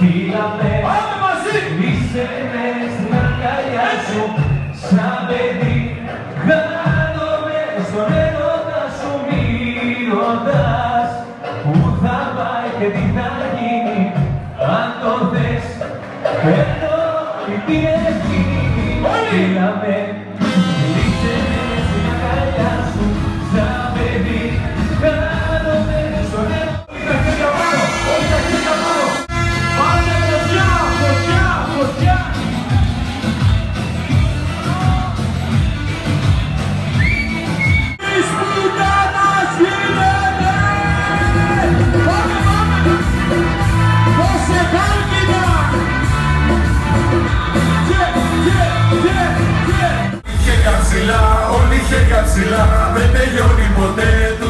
Φύγαμε, πάμε μαζί! Είσαι στην αγκαλιά σου, σαν παιδί. Χάνομαι στον έρωτα σου, μη ρωτάς πού θα πάει και τι θα γίνει. Αν το θες, παίρνω την ευθύνη. Φύγαμε, είσαι στην αγκαλιά σου, σαν παιδί. Χάνομαι στον έρωτα. Όλοι τα χέρια πάνω! Πάνε φωτιά, φωτιά, φωτιά! Της πουτάνας γίνεται! Πάμε, πάμε! Δώσε κάλκινα! Είχε καψιλά, όλοι είχε καψιλά, δεν τελειώνει ποτέ.